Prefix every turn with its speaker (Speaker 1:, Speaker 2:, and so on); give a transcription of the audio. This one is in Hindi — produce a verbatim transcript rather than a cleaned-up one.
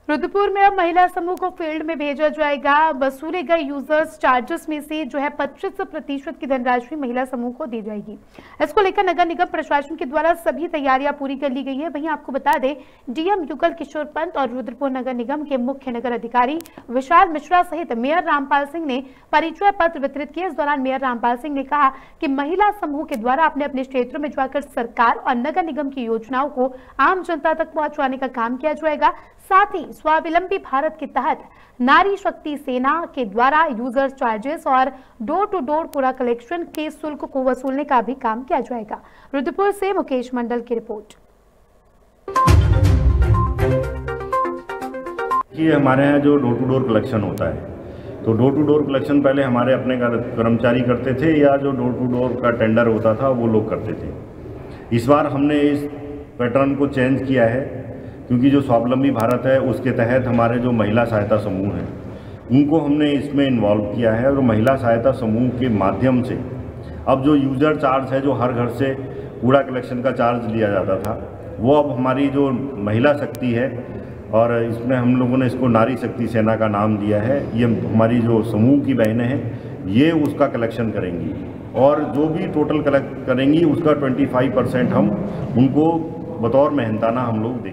Speaker 1: रुद्रपुर में अब महिला समूह को फील्ड में भेजा जाएगा। वसूले गए यूजर्स चार्जेस में से जो है पच्चीस प्रतिशत की धनराशि महिला समूह को दी जाएगी। इसको लेकर नगर निगम प्रशासन के द्वारा सभी तैयारियां पूरी कर ली गई है। वहीं आपको बता दें, डीएम युगल किशोर पंत और रुद्रपुर नगर निगम के मुख्य नगर अधिकारी विशाल मिश्रा सहित मेयर रामपाल सिंह ने परिचय पत्र वितरित किए। इस दौरान मेयर रामपाल सिंह ने कहा कि महिला समूह के द्वारा अपने अपने क्षेत्रों में जाकर सरकार और नगर निगम की योजनाओं को आम जनता तक पहुंचाने का काम किया जाएगा। साथ ही स्वावलंबी भारत के तहत नारी शक्ति सेना के द्वारा यूजर चार्जेस और डोर टू डोर कूड़ा कलेक्शन के शुल्क को वसूलने का भी काम किया जाएगा। रुद्रपुर से मुकेश मंडल की रिपोर्ट।
Speaker 2: ये हमारे यहाँ जो डोर टू डोर कलेक्शन होता है, तो डोर टू डोर कलेक्शन पहले हमारे अपने कर्मचारी करते थे या जो डोर टू डोर का टेंडर होता था वो लोग करते थे। इस बार हमने इस पैटर्न को चेंज किया है क्योंकि जो स्वावलंबी भारत है उसके तहत हमारे जो महिला सहायता समूह हैं उनको हमने इसमें इन्वॉल्व किया है और महिला सहायता समूह के माध्यम से अब जो यूजर चार्ज है, जो हर घर से कूड़ा कलेक्शन का चार्ज लिया जाता था, वो अब हमारी जो महिला शक्ति है और इसमें हम लोगों ने इसको नारी शक्ति सेना का नाम दिया है। ये हमारी जो समूह की बहनें हैं ये उसका कलेक्शन करेंगी और जो भी टोटल कलेक्ट करेंगी उसका पच्चीस परसेंट हम उनको बतौर मेहनताना हम लोग देंगे।